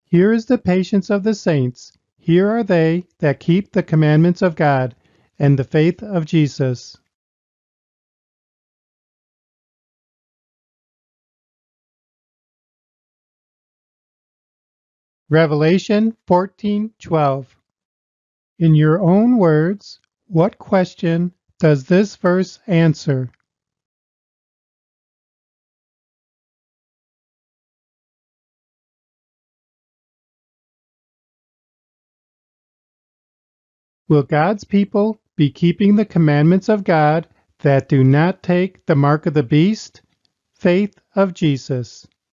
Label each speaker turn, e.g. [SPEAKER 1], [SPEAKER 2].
[SPEAKER 1] Here is the patience of the saints. Here are they that keep the commandments of God and the faith of Jesus. Revelation 14:12. In your own words, what question does this verse answer? Will God's people be keeping the commandments of God that do not take the mark of the beast? Faith of Jesus.